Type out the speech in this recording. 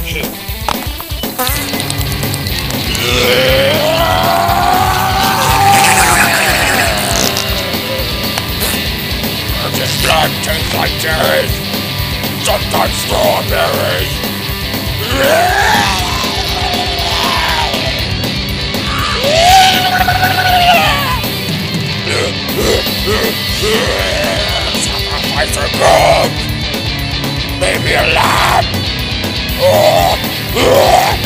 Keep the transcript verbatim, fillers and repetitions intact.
Virgin blood tastes like cherries, sometimes strawberries. Sacrifice a goat, maybe a lamb.